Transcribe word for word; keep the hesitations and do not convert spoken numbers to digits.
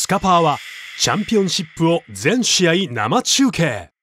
スカパーはチャンピオンシップを全試合生中継。